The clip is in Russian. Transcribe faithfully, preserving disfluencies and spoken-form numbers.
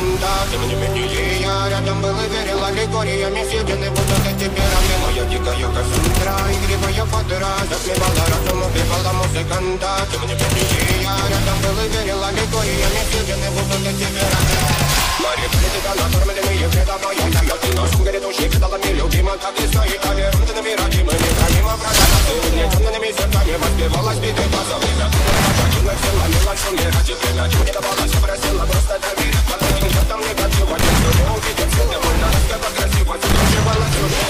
музыканта. Тем не менее я рядом был и верил аллегориями съедены будут эти пираты. Моя дикая Кассандра, игривая подыра, затмевала разум, убивала музыканта. Тем не менее я рядом был и верил аллегориями съедены будут эти пираты. Мои предки накормленные предавая я, ты нашим грядущий предалами любима, как и свои толерантными родимыми, хранимо продавцы. Угнетенными сердцами воспевалась биты базовых. Закрутила все, ломила шуме, ради время, чего не давалась, просила просто доверить. Потом я там негатива, никто не увидит, все довольно раскова красиво, закручивала сюжет.